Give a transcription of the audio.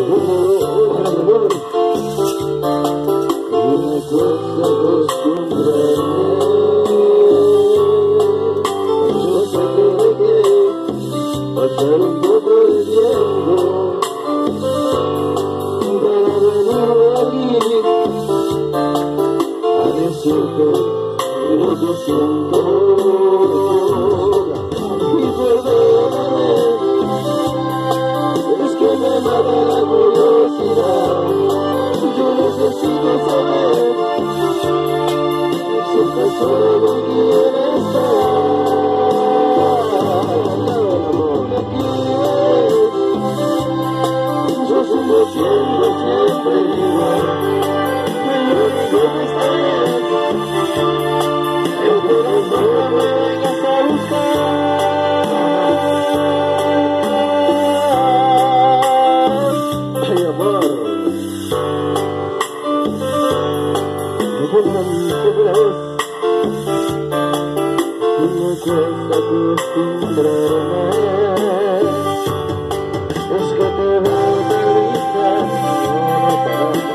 Pasar un poco de tiempo para venir aquí a decirte lo que siento. Y perdóname, es que me mata la curiosidad. Yo necesito saber si estás solo con quien estás. Yo sigo siendo siempre igual, lo único que está bien es que no me vengas a buscar. Ay, amor, me pongan otra vez, y me cuesta acostumbrarme. Es que te veo tan lista, no para